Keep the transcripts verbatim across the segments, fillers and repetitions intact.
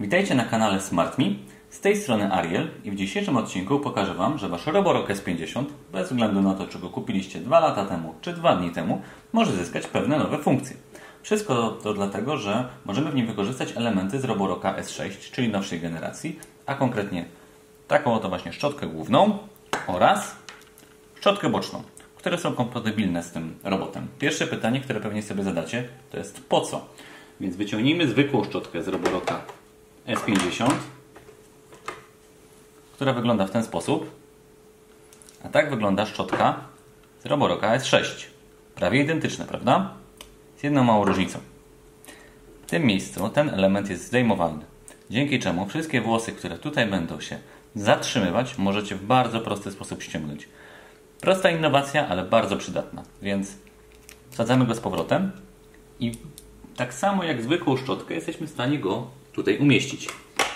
Witajcie na kanale SmartMe. Z tej strony Ariel i w dzisiejszym odcinku pokażę Wam, że Wasz Roborock S pięćdziesiąt, bez względu na to, czy go kupiliście dwa lata temu, czy dwa dni temu, może zyskać pewne nowe funkcje. Wszystko to dlatego, że możemy w nim wykorzystać elementy z Roborocka S sześć, czyli nowszej generacji, a konkretnie taką oto właśnie szczotkę główną oraz szczotkę boczną, które są kompatybilne z tym robotem. Pierwsze pytanie, które pewnie sobie zadacie, to jest po co? Więc wyciągnijmy zwykłą szczotkę z Roborocka S pięćdziesiąt, która wygląda w ten sposób, a tak wygląda szczotka z Roborocka S sześć. Prawie identyczne, prawda? Z jedną małą różnicą. W tym miejscu ten element jest zdejmowalny, dzięki czemu wszystkie włosy, które tutaj będą się zatrzymywać, możecie w bardzo prosty sposób ściągnąć. Prosta innowacja, ale bardzo przydatna, więc wsadzamy go z powrotem i tak samo jak zwykłą szczotkę jesteśmy w stanie go tutaj umieścić.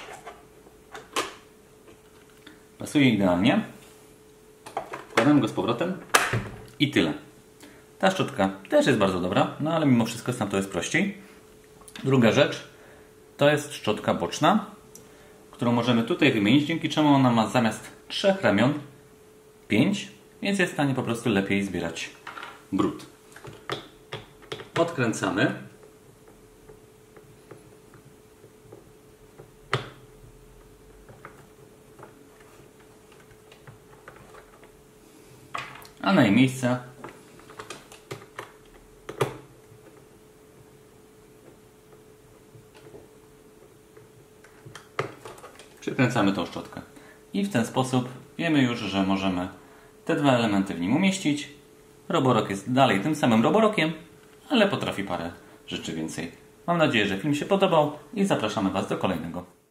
Pasuje idealnie. Wkładamy go z powrotem i tyle. Ta szczotka też jest bardzo dobra, no ale mimo wszystko sam to jest prościej. Druga rzecz to jest szczotka boczna, którą możemy tutaj wymienić, dzięki czemu ona ma zamiast trzech ramion pięć, więc jest w stanie po prostu lepiej zbierać brud. Odkręcamy. A na jej miejsce przykręcamy tą szczotkę. I w ten sposób wiemy już, że możemy te dwa elementy w nim umieścić. Roborock jest dalej tym samym Roborockiem, ale potrafi parę rzeczy więcej. Mam nadzieję, że film się podobał i zapraszamy Was do kolejnego.